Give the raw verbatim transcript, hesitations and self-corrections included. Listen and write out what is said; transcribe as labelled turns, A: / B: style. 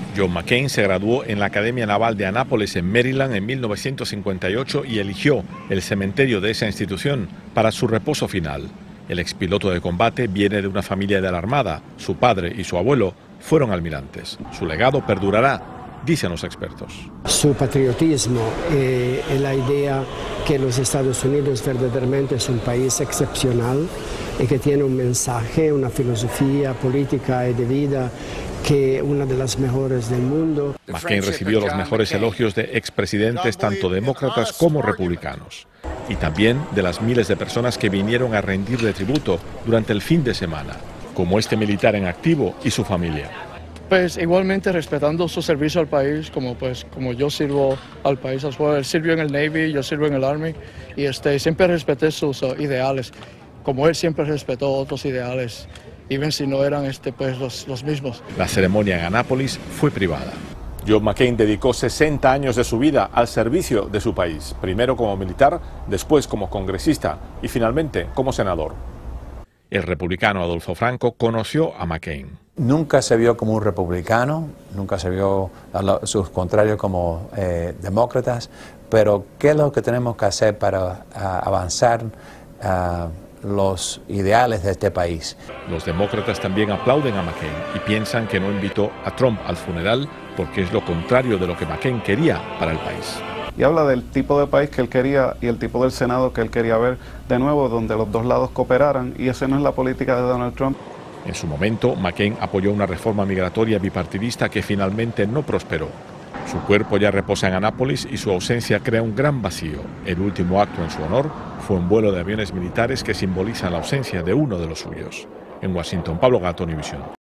A: John McCain se graduó en la Academia Naval de Annapolis en Maryland en mil novecientos cincuenta y ocho y eligió el cementerio de esa institución para su reposo final. El expiloto de combate viene de una familia de la Armada. Su padre y su abuelo fueron almirantes. Su legado perdurará, dicen los expertos.
B: Su patriotismo y la idea que los Estados Unidos verdaderamente es un país excepcional y que tiene un mensaje, una filosofía política y de vida que es una de las mejores del mundo.
A: McCain recibió los mejores elogios de expresidentes tanto demócratas como republicanos y también de las miles de personas que vinieron a rendirle tributo durante el fin de semana, como este militar en activo y su familia.
C: Pues igualmente respetando su servicio al país, como pues como yo sirvo al país. Él sirvió en el Navy, yo sirvo en el Army y este, siempre respeté sus uh, ideales, como él siempre respetó otros ideales, even si no eran este, pues, los, los mismos.
A: La ceremonia en Annapolis fue privada. John McCain dedicó sesenta años de su vida al servicio de su país, primero como militar, después como congresista y finalmente como senador. El republicano Adolfo Franco conoció a McCain.
D: Nunca se vio como un republicano, nunca se vio a sus contrarios como eh, demócratas, pero ¿qué es lo que tenemos que hacer para uh, avanzar uh, los ideales de este país?
A: Los demócratas también aplauden a McCain y piensan que no invitó a Trump al funeral porque es lo contrario de lo que McCain quería para el país.
E: Y habla del tipo de país que él quería y el tipo del Senado que él quería ver de nuevo, donde los dos lados cooperaran, y esa no es la política de Donald Trump.
A: En su momento, McCain apoyó una reforma migratoria bipartidista que finalmente no prosperó. Su cuerpo ya reposa en Annapolis y su ausencia crea un gran vacío. El último acto en su honor fue un vuelo de aviones militares que simbolizan la ausencia de uno de los suyos. En Washington, Pablo Gato, Univisión.